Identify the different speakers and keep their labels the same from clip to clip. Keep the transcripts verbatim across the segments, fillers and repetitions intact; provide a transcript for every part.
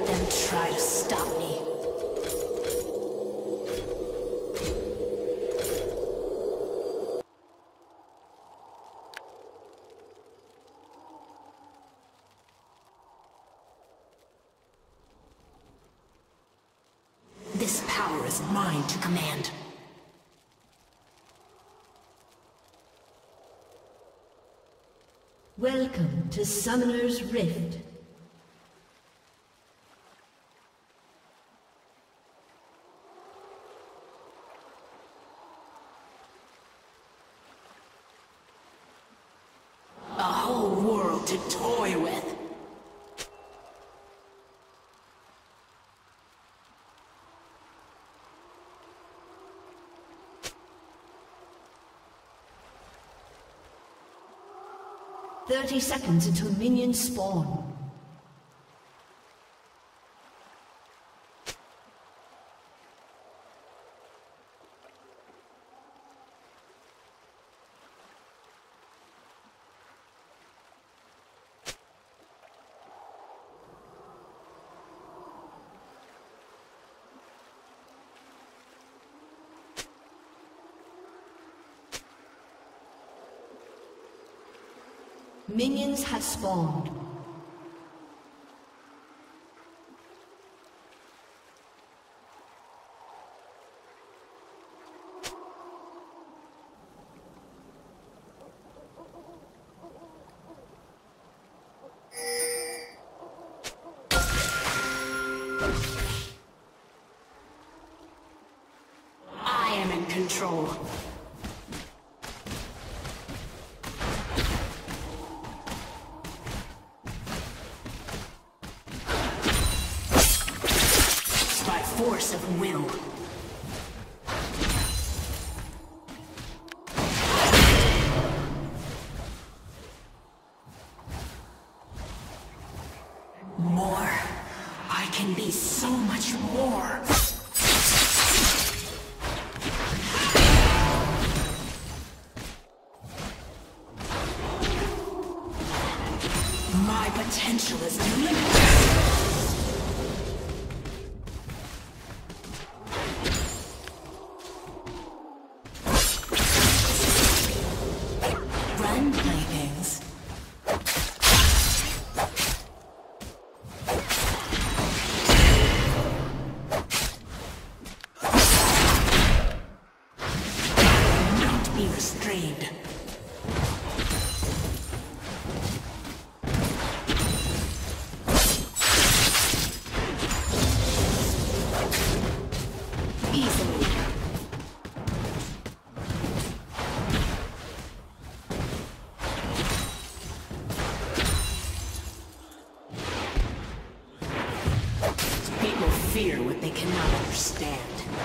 Speaker 1: Let them try to stop me. This power is mine to command.
Speaker 2: Welcome to Summoner's Rift.
Speaker 1: A whole world to toy with.
Speaker 2: Thirty seconds until minions spawn. Minions have spawned.
Speaker 1: I am in control. Force of will. More. I can be so much more. My potential is limitless. Fear what they cannot understand.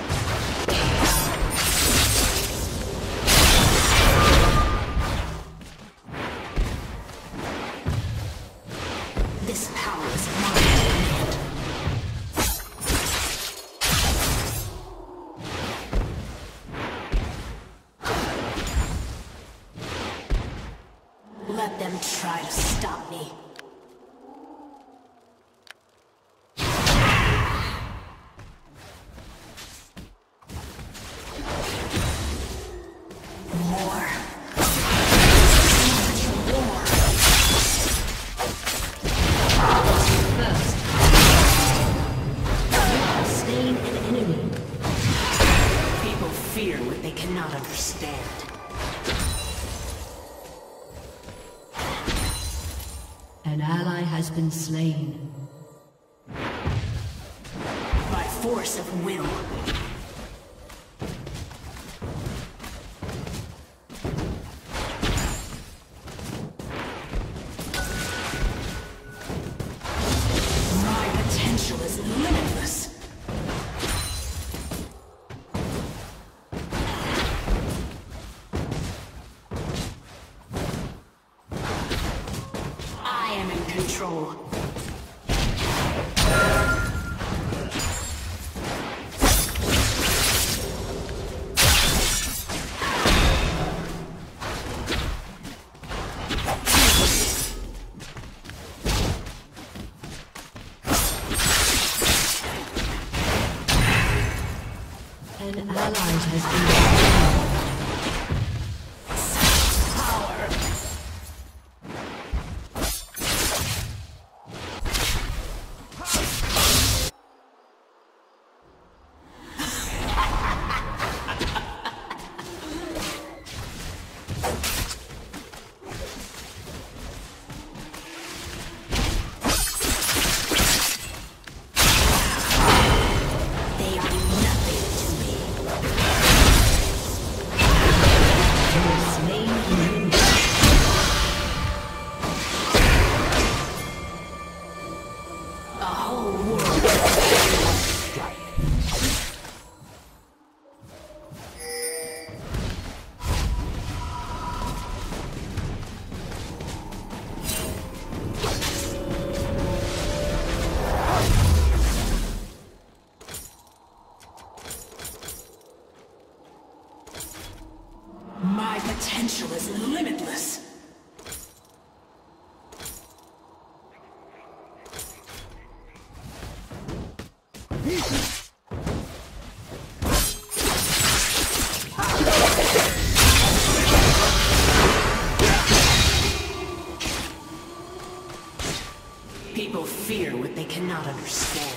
Speaker 1: This power is mine. Let them try to stop me. Fear what they cannot understand.
Speaker 2: An ally has been slain.
Speaker 1: By force of will. My potential is limitless. Control.
Speaker 2: ally has been slain.
Speaker 1: My potential is limitless. People fear what they cannot understand.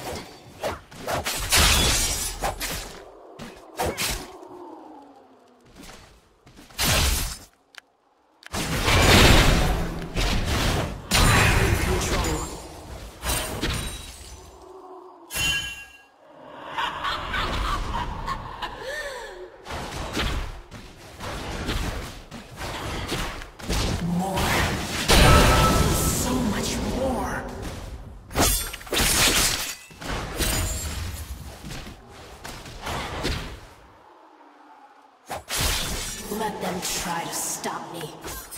Speaker 1: Let them try to stop me.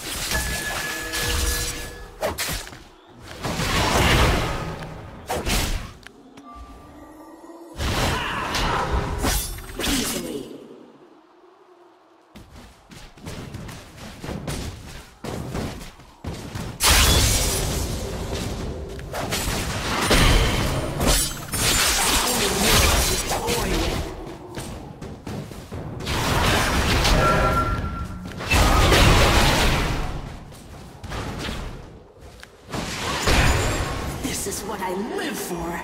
Speaker 1: Easily. This is what I live for.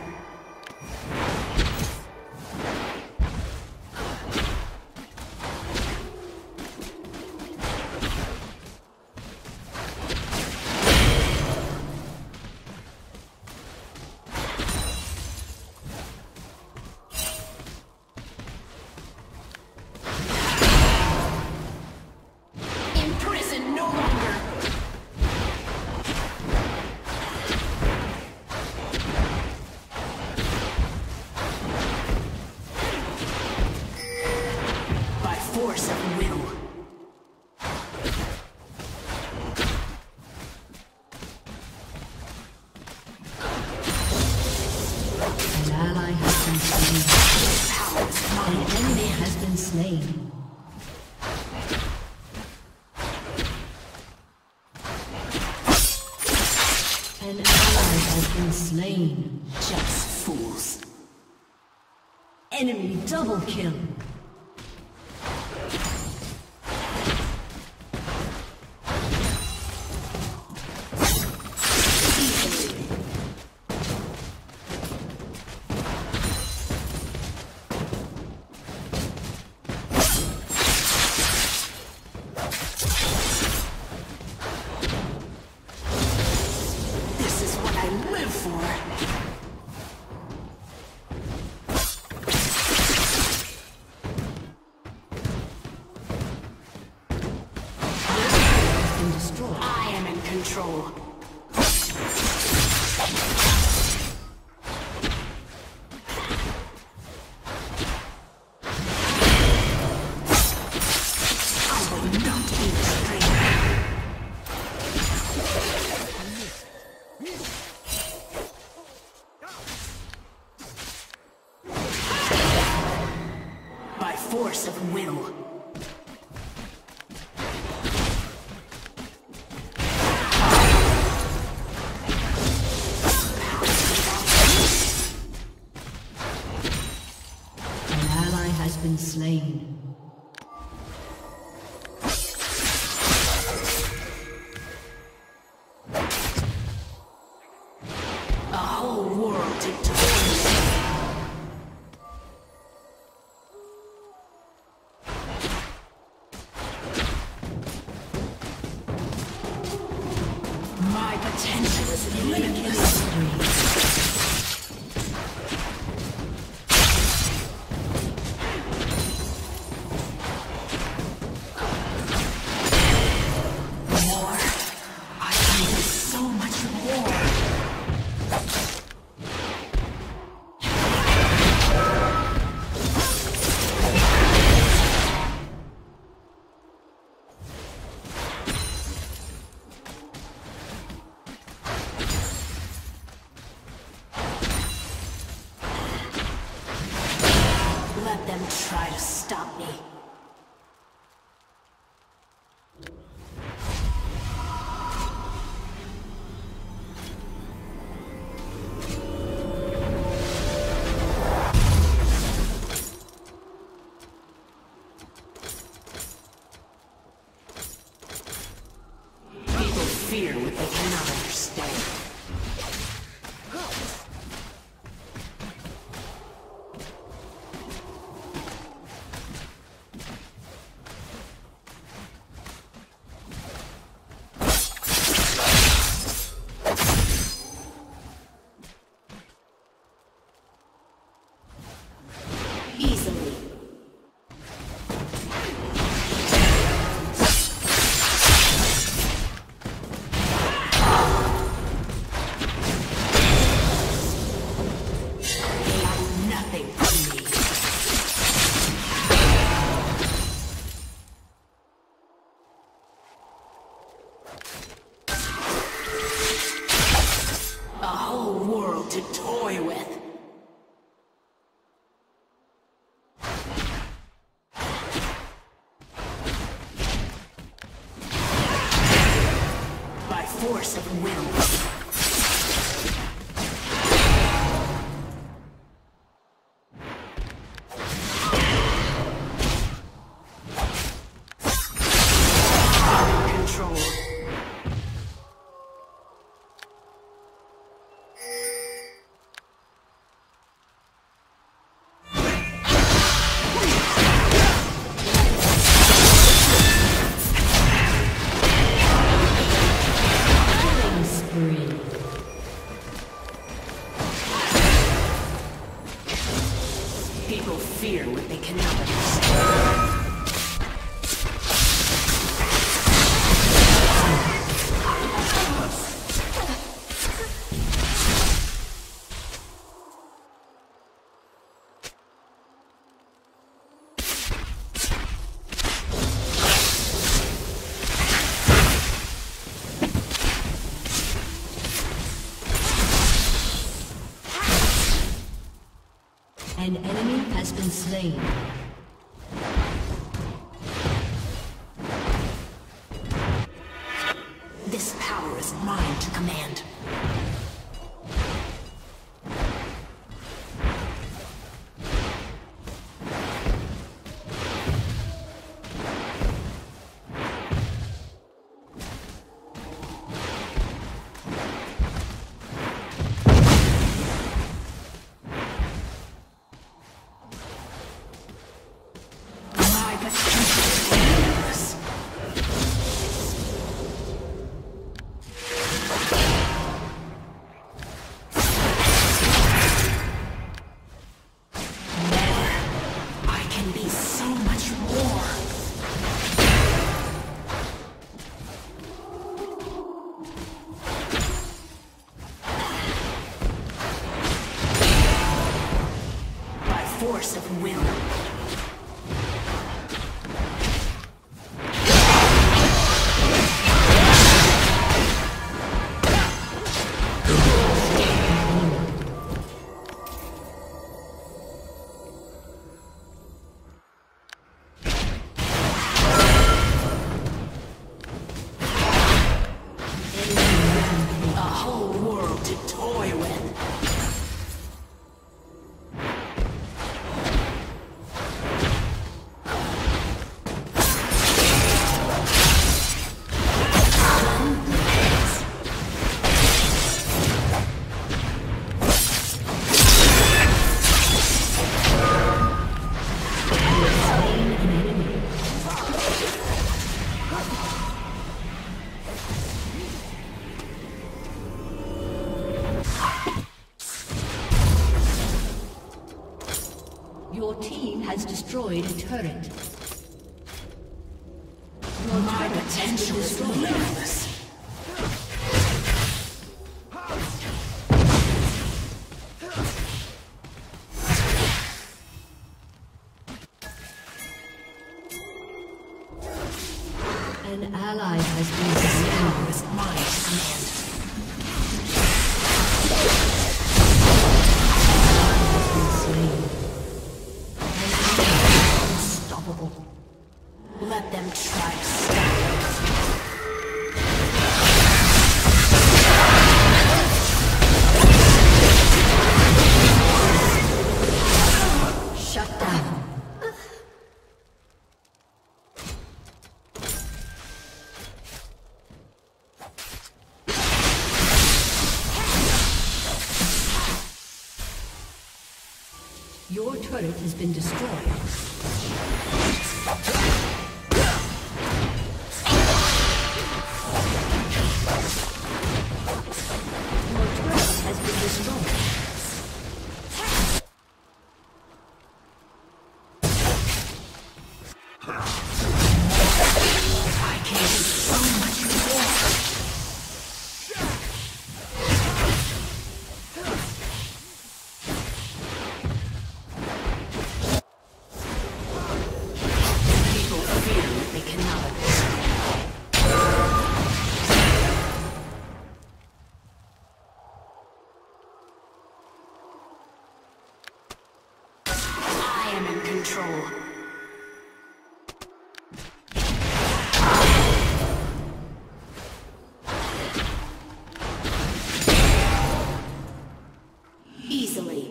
Speaker 1: Imprisoned no longer. Force of will.
Speaker 2: An ally has been slain. An enemy has been slain. An ally has been slain.
Speaker 1: Just fools.
Speaker 2: Enemy double kill. I am in control. I will not be restrained. By force of will. Been slain.
Speaker 1: A whole world to toy. My potential is limitless. Let them try to stop me. People fear what they cannot understand. Easily. They are nothing to me. A whole world to toy with. Force of will. Control. People fear what they cannot understand.
Speaker 2: An enemy has been slain.
Speaker 1: This power is mine to command. Force of will. A whole world to toy with.
Speaker 2: has destroyed a turret.
Speaker 1: My potential is limitless.
Speaker 2: An ally has been slain
Speaker 1: With my command. Unstoppable. Let them try to stop
Speaker 2: it. Shut down. Your turret has been destroyed. control. Easily.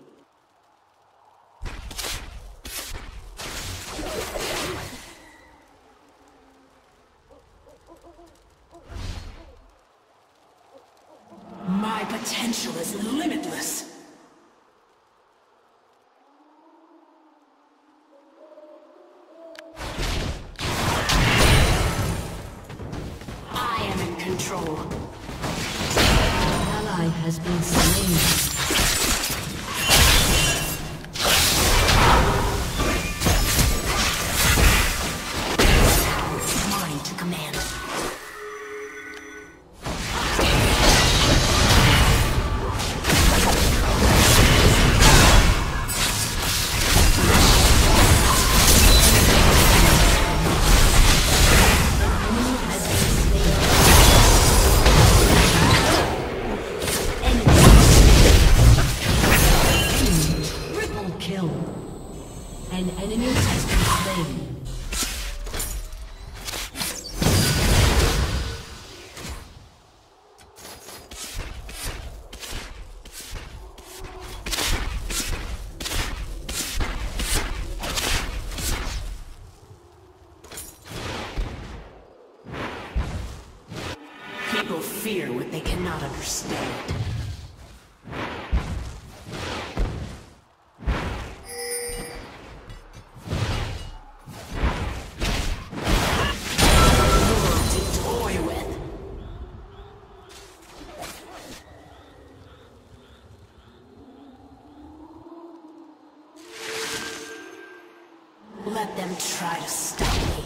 Speaker 2: My potential is limitless. I am in control. An ally has been slain. An enemy has been slain.
Speaker 1: People fear what they cannot understand. Let them try to stop me.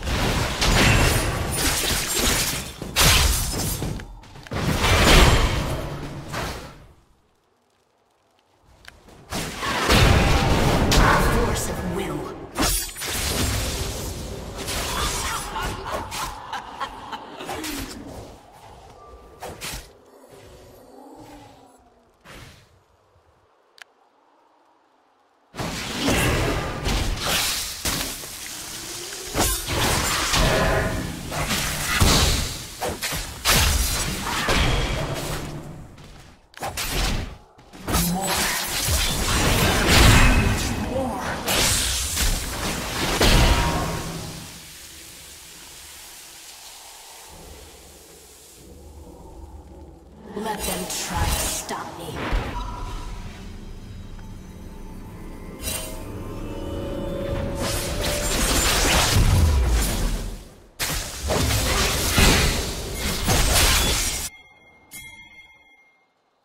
Speaker 1: Force of will. Let them try to stop me.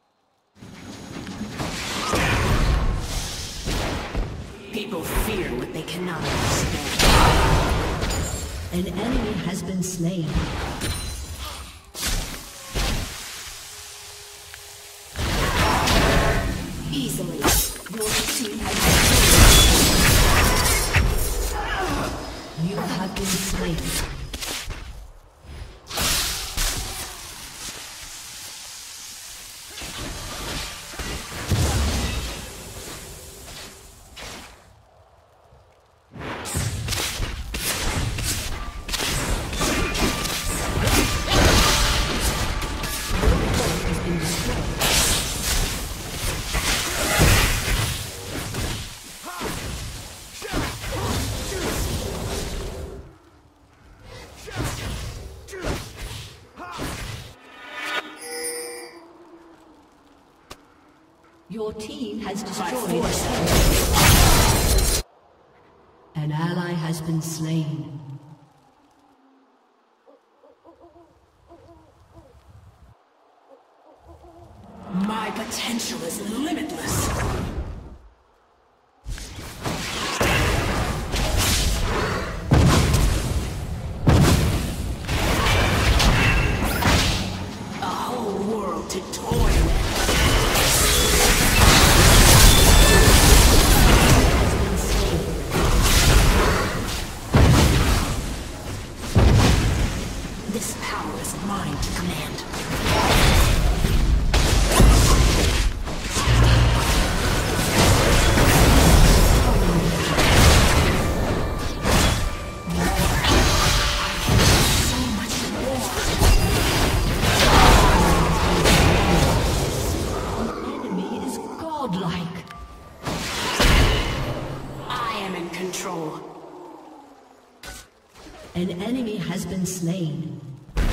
Speaker 1: People fear what they cannot understand.
Speaker 2: An enemy has been slain.
Speaker 1: Easily. Your team has been
Speaker 2: You have been slain. Your team has destroyed. An ally has been slain.
Speaker 1: My potential is limitless. A whole world to toil with. This power is mine to command.
Speaker 2: An enemy has been slain.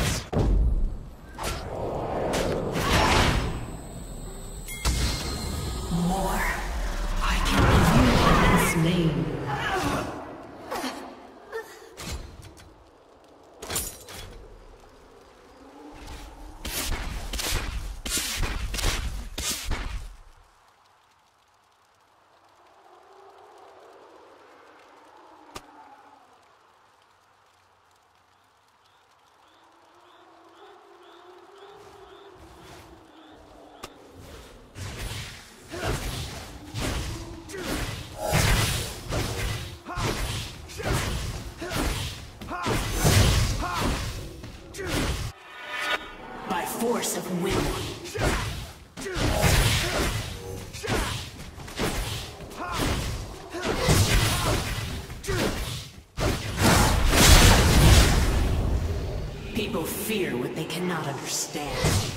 Speaker 1: More. I can
Speaker 2: You have been slain.
Speaker 1: force of will. People fear what they cannot understand.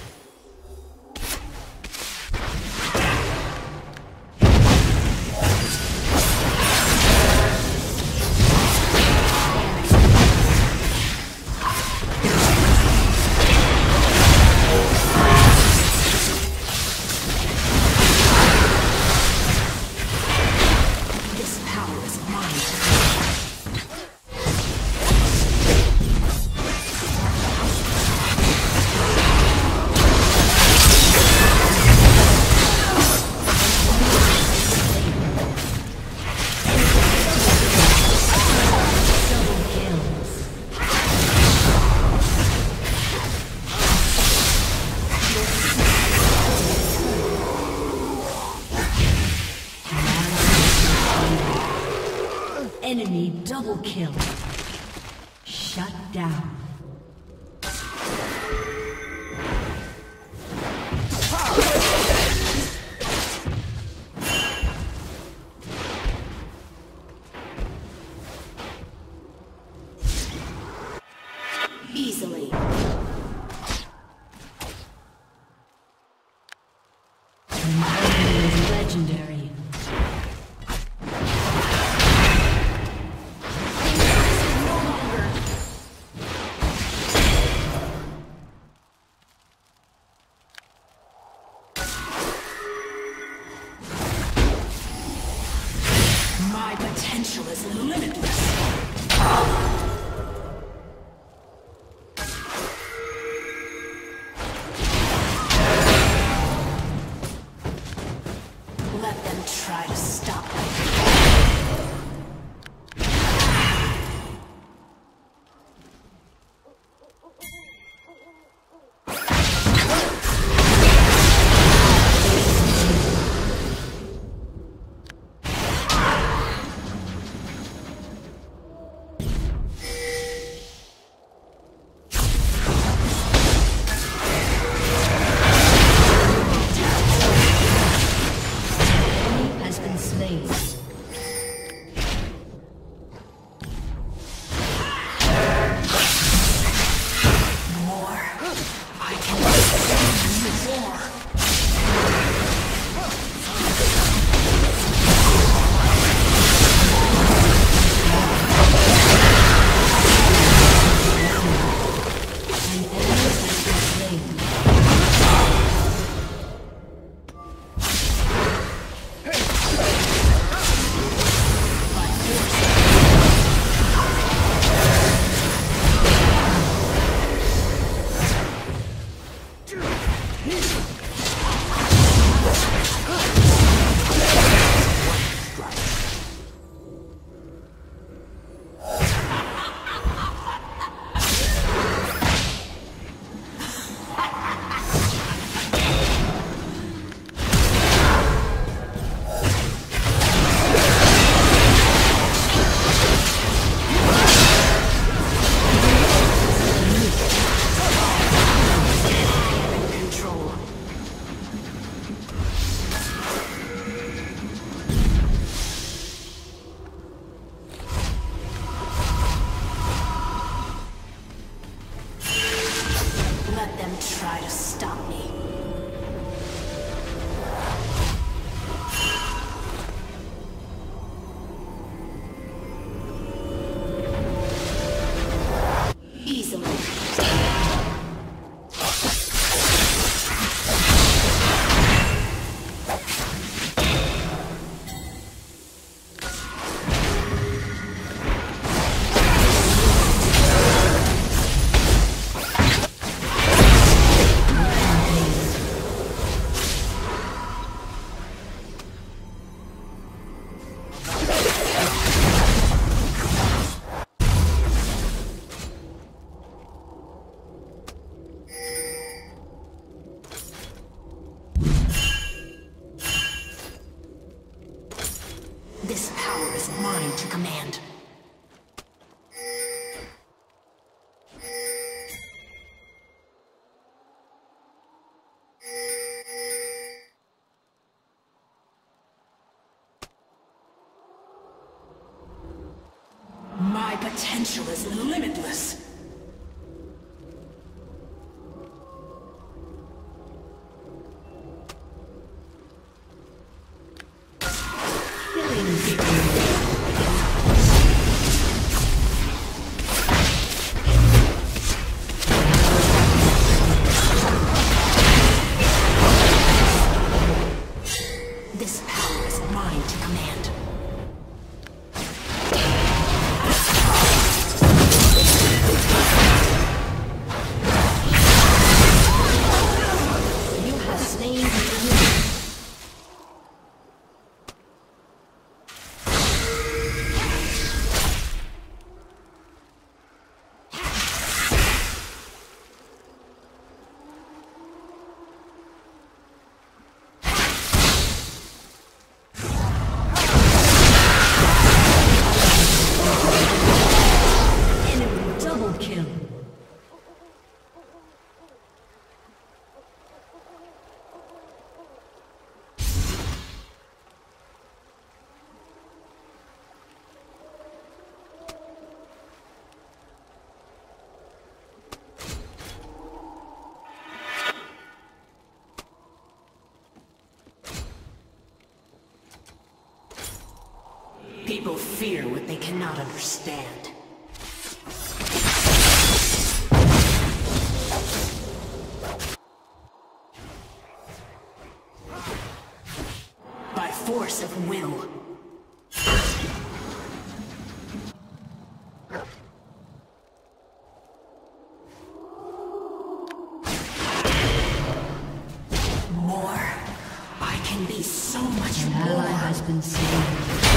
Speaker 2: Enemy double kill. Shut down.
Speaker 1: Easily.
Speaker 2: An enemy is legendary.
Speaker 1: My potential is limitless. Let them try to stop me. command. My potential is limitless. This power is mine to command. You have slain the enemy.
Speaker 2: Double kill.
Speaker 1: People fear what they cannot understand. By force of will. More. I can be so much
Speaker 2: An
Speaker 1: more.
Speaker 2: ally has been slain.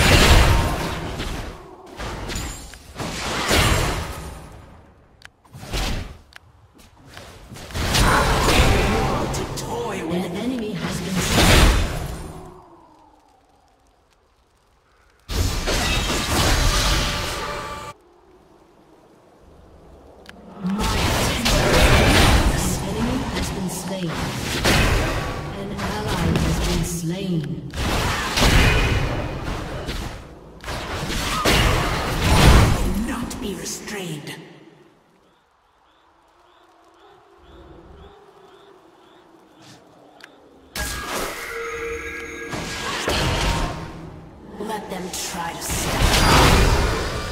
Speaker 1: To toy with.
Speaker 2: An enemy has been slain.
Speaker 1: My potential.
Speaker 2: An enemy has been slain. An ally has been slain.
Speaker 1: Not be restrained. Let them try to stop.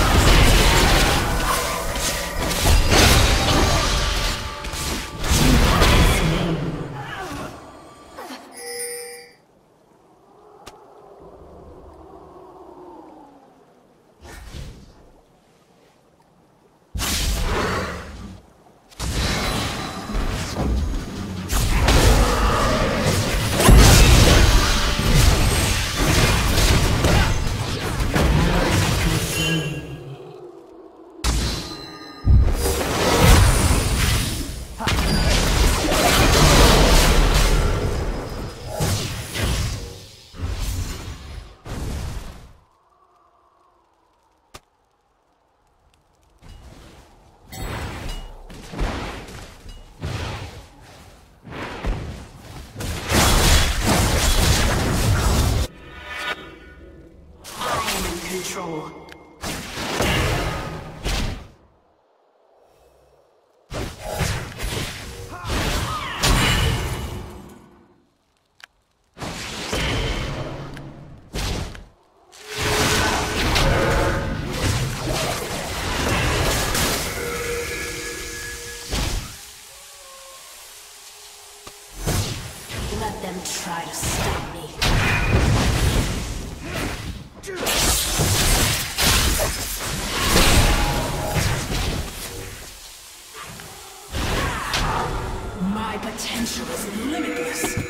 Speaker 1: I am in control. Let them try to stop me. My potential is limitless.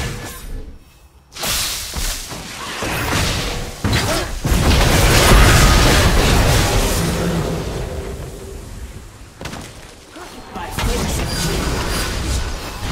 Speaker 1: By force of will.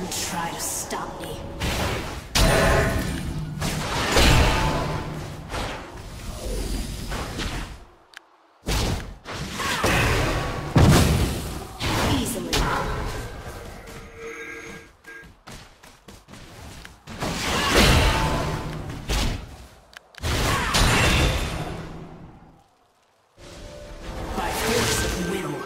Speaker 1: try to stop me. Easily. By force of will.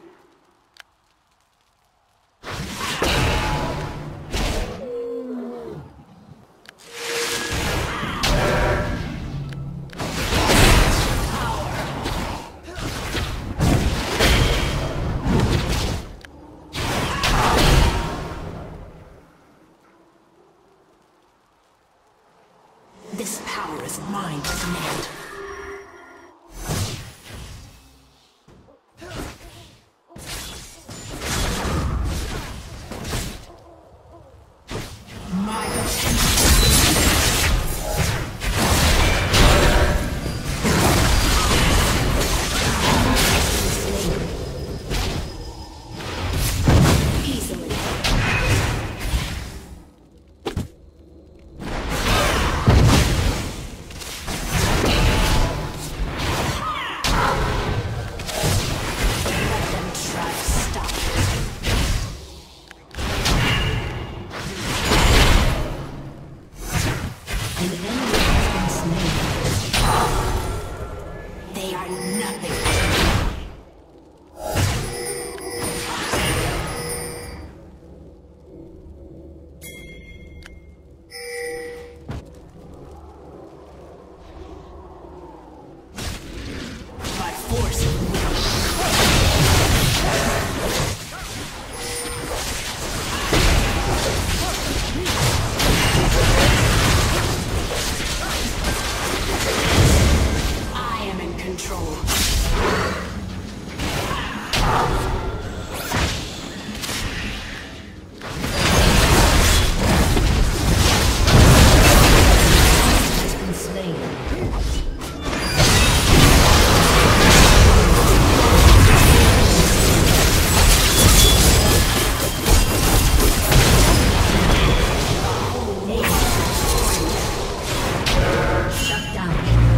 Speaker 1: This power is mine to command. My potential. Easily. They are nothing. By force of will. I am in control.
Speaker 2: Has been slain. Shut down.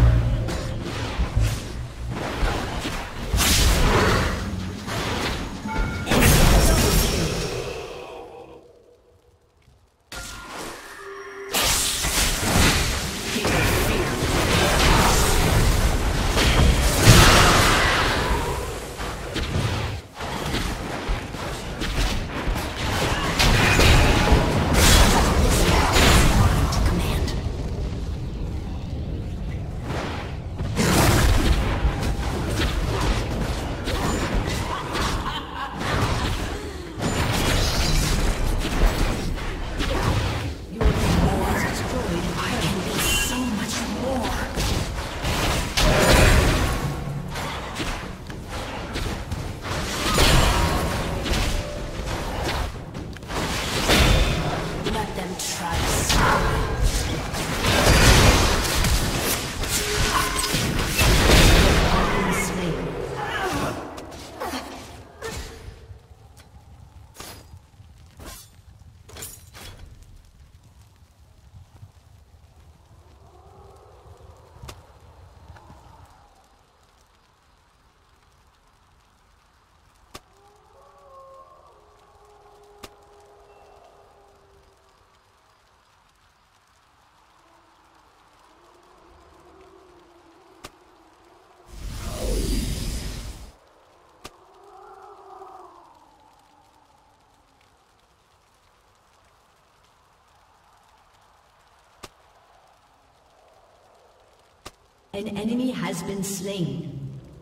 Speaker 2: An enemy has been slain.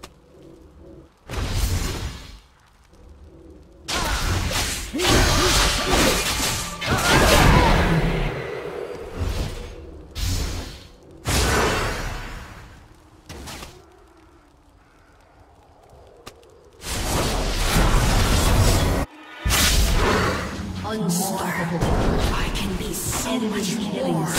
Speaker 2: Unstoppable.
Speaker 1: I can be so
Speaker 2: Enemy
Speaker 1: much
Speaker 2: killing.
Speaker 1: more.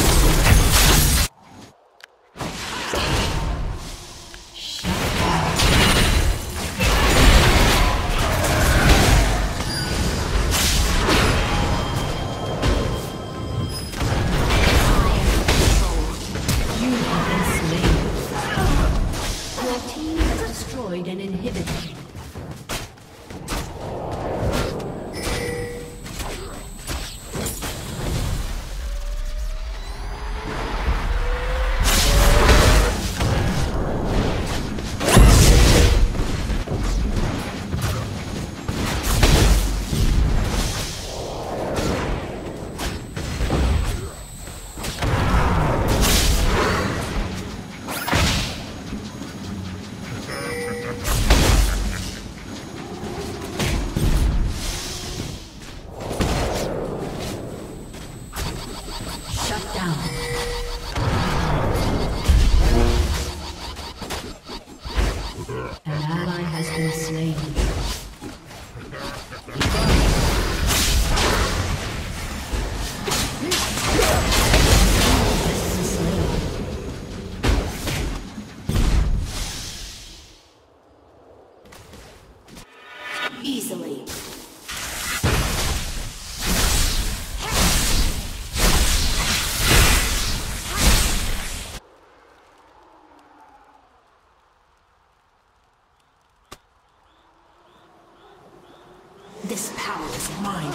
Speaker 1: mine.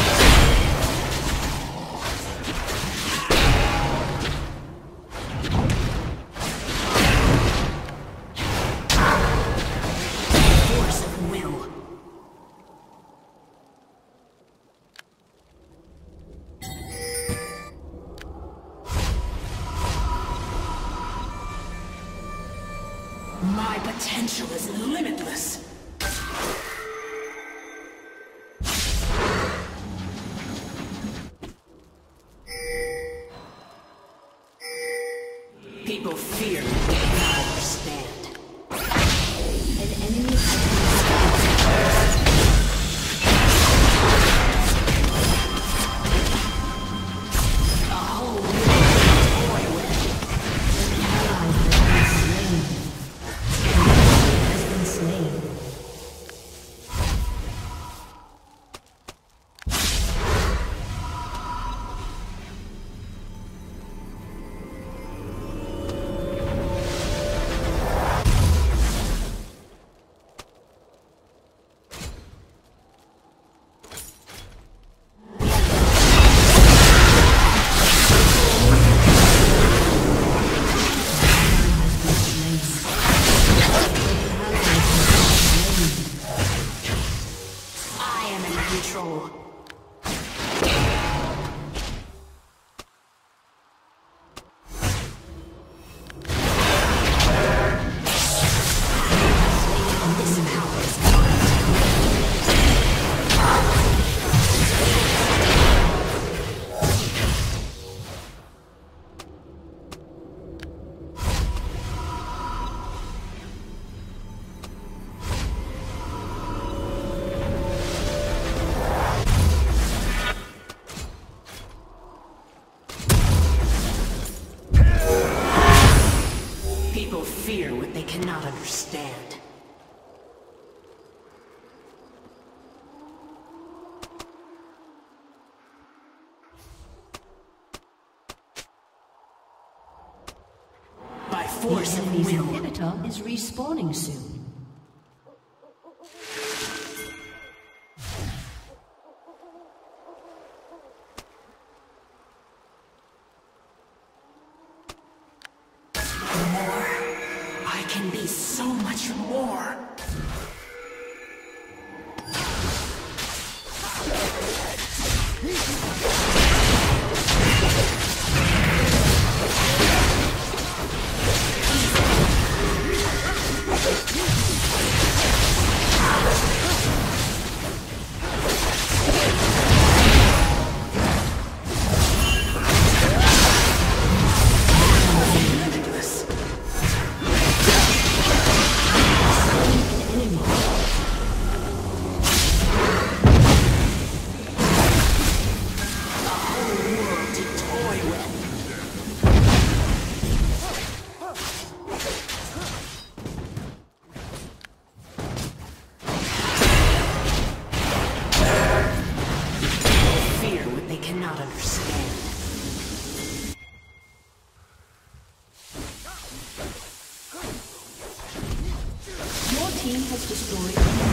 Speaker 1: Force of will. My potential is limitless. People fear me, they cannot understand.
Speaker 2: An enemy has
Speaker 1: A whole world to toy with.
Speaker 2: been ally has been slain. Has been slain.
Speaker 1: I am in control. This power is People fear what they cannot understand. By
Speaker 2: The
Speaker 1: force of
Speaker 2: enemy's
Speaker 1: will.
Speaker 2: inhibitor is respawning soon.
Speaker 1: More. I can be so much more. Limitless. A whole world to toy with. Fear what they cannot understand.
Speaker 2: Your team has destroyed